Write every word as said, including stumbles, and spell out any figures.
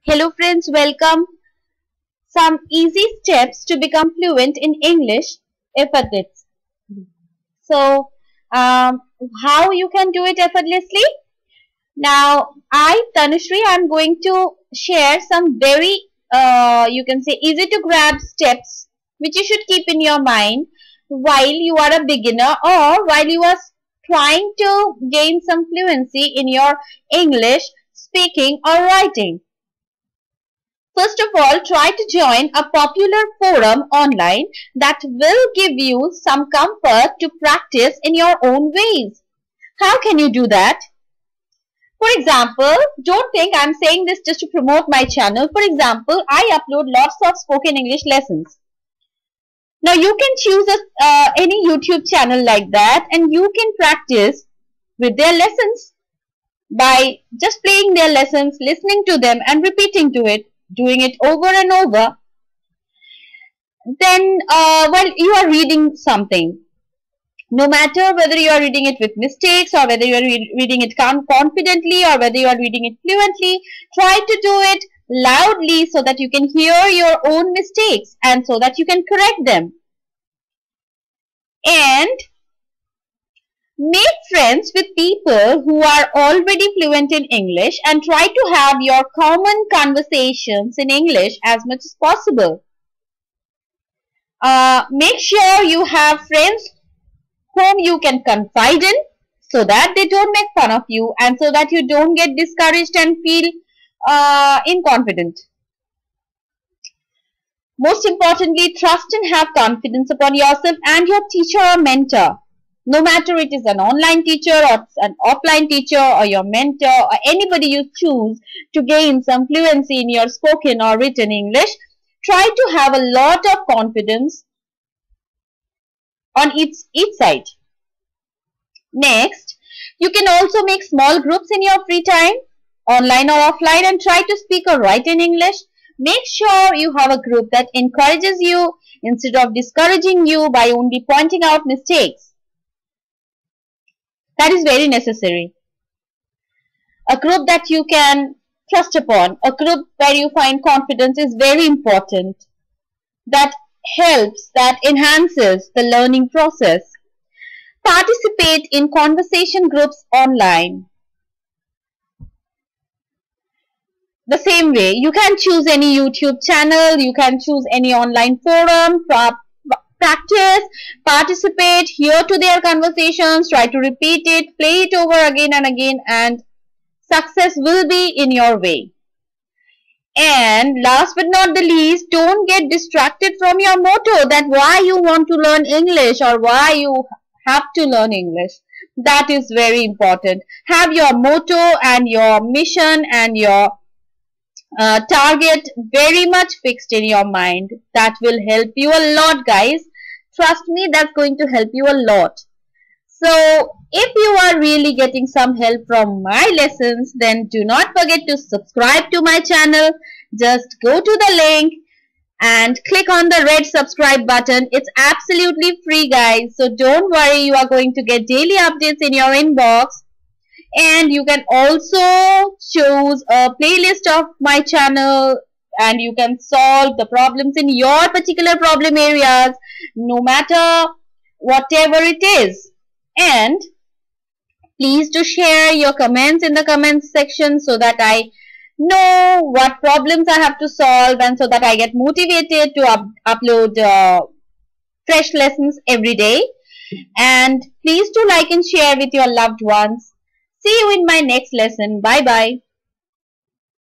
Hello friends, welcome. Some easy steps to become fluent in English effortlessly. So, um, how you can do it effortlessly? Now, I, Tanushree, I'm going to share some very, uh, you can say, easy to grab steps which you should keep in your mind while you are a beginner or while you are trying to gain some fluency in your English speaking or writing. First of all, try to join a popular forum online that will give you some comfort to practice in your own ways. How can you do that? For example, don't think I'm saying this just to promote my channel. For example, I upload lots of spoken English lessons. Now you can choose a, uh, any YouTube channel like that and you can practice with their lessons by just playing their lessons, listening to them and repeating to it, doing it over and over. Then uh, while you are reading something, no matter whether you are reading it with mistakes or whether you are re reading it confidently or whether you are reading it fluently, try to do it loudly so that you can hear your own mistakes and so that you can correct them. And make friends with people who are already fluent in English and try to have your common conversations in English as much as possible. Uh, make sure you have friends whom you can confide in so that they don't make fun of you and so that you don't get discouraged and feel uh, inconfident. Most importantly, trust and have confidence upon yourself and your teacher or mentor. No matter it is an online teacher or an offline teacher or your mentor or anybody you choose to gain some fluency in your spoken or written English, try to have a lot of confidence on each, each side. Next, you can also make small groups in your free time, online or offline, and try to speak or write in English. Make sure you have a group that encourages you instead of discouraging you by only pointing out mistakes. That is very necessary. A group that you can trust upon, a group where you find confidence is very important. That helps, that enhances the learning process. Participate in conversation groups online. The same way, you can choose any YouTube channel, you can choose any online forum, practice, participate, hear to their conversations, try to repeat it, play it over again and again, and success will be in your way. And last but not the least, don't get distracted from your motto that why you want to learn English or why you have to learn English. That is very important. Have your motto and your mission and your uh, target very much fixed in your mind. That will help you a lot, guys. Trust me, that's going to help you a lot. So, if you are really getting some help from my lessons, then do not forget to subscribe to my channel. Just go to the link and click on the red subscribe button. It's absolutely free, guys. So, don't worry, you are going to get daily updates in your inbox. And you can also choose a playlist of my channel and you can solve the problems in your particular problem areas, no matter whatever it is. And please do share your comments in the comments section so that I know what problems I have to solve and so that I get motivated to up upload uh, fresh lessons every day. And please do like and share with your loved ones. See you in my next lesson. Bye bye.